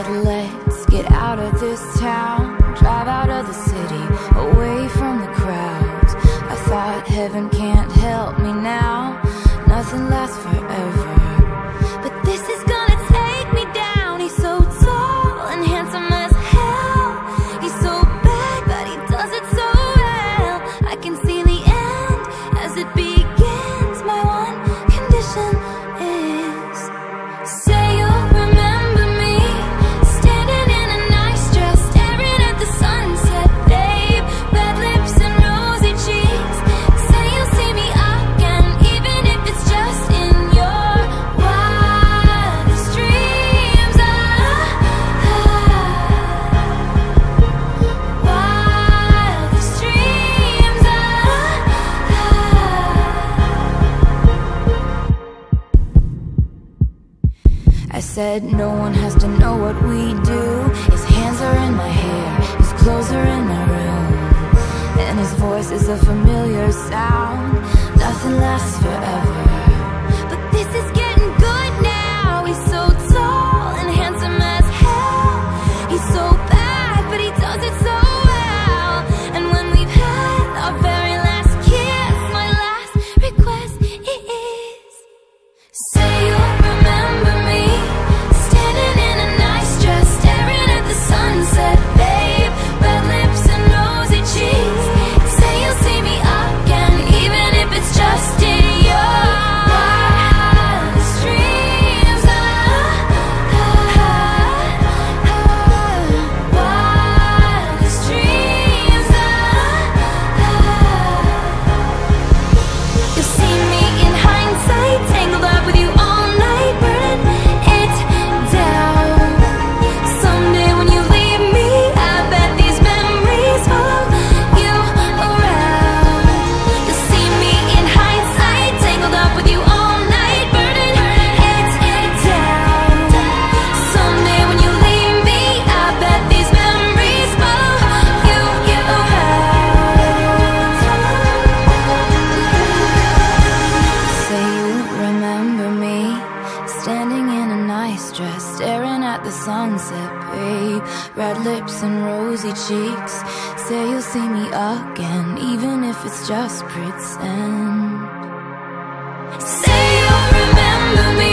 said, let's get out of this town, drive out of the city, away from the crowds. I thought heaven can't help me now, nothing lasts forever. But this is gonna take me down. He's so tall and handsome as hell. He's so bad, but he does it so well. I can see the end as it begins. My one condition is, say you'll remember me, standing in a nice dress, staring at the sunset, babe. Red lips and rosy cheeks. Say you'll see me again, even if it's just in your wildest dreams. Wildest dreams. I said no one has to know what we do. His hands are in my hair, his clothes are in my room, and his voice is a familiar sound. Nothing lasts forever, but this is getting good now. He's so tall and handsome as hell. He's so bad, but he does it so well. And when we've had our very last kiss, my last request is, say you'll remember me, standing in a nice dress, staring at the sunset, babe. Red lips and rosy cheeks. Say you'll see me again, even if it's just in your wildest dreams. Wildest dreams. You'll see me in hindsight, tangled up with you all night, burning it down. Someday when you leave me, I bet these memories follow you around. You'll see me in hindsight, tangled up with you all night, burning it down. Someday when you leave me, I bet these memories follow you around. Say you remember me, standing in a nice dress, staring at the sunset, babe. Red lips and rosy cheeks. Say you'll see me again, even if it's just pretend. Say you'll remember me,